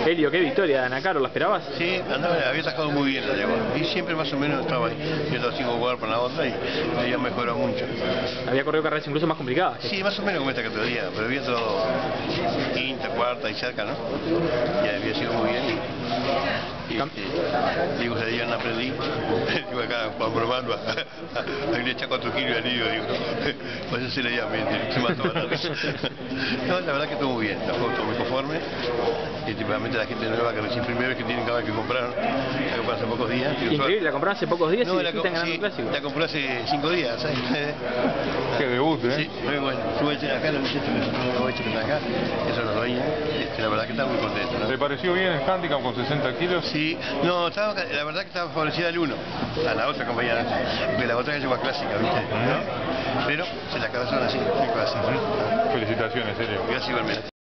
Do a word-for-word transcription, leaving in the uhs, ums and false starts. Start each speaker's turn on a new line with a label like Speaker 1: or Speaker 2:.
Speaker 1: Elio, qué victoria de Ana Caro, ¿la esperabas?
Speaker 2: Sí, andaba, había sacado muy bien la yegua. Y siempre más o menos estaba ahí. Yo estaba cinco jugar para la otra y ella mejoró mucho.
Speaker 1: Había corrido carreras incluso más complicadas.
Speaker 2: Sí, más o menos como esta categoría, pero había todo quinta, cuarta y cerca, ¿no? Y había sido muy bien. Y, y, digo, se yo no aprendí. Digo, acá, Juan probando, a le echa cuatro kilos al lío, digo, pues eso se le llama, se mató a la risa. No, la verdad que estuvo muy bien, la foto estuvo muy conforme. Y típicamente la gente nueva que recién primera vez que tienen cada vez que comprar, la compró hace pocos días.
Speaker 1: Increíble, la compró hace pocos días
Speaker 2: no,
Speaker 1: y
Speaker 2: la,
Speaker 1: están ganando
Speaker 2: sí,
Speaker 1: un clásico.
Speaker 2: La compró hace cinco días, ¿sabes?
Speaker 3: Qué debut, ¿eh?
Speaker 2: Sí, muy bueno. Sube acá, los muchachos que están acá, que son los dueños, este, la verdad que están muy contentos, ¿no?
Speaker 3: ¿Te pareció bien el handicap con sesenta kilos?
Speaker 2: Sí, no, estaba, la verdad que estaba favorecida al uno, a la otra compañera, porque la otra es más clásica, ¿viste? ¿No? Pero se la cabezaron así, muy clásica.
Speaker 3: Felicitaciones, Elio.
Speaker 2: Gracias igualmente.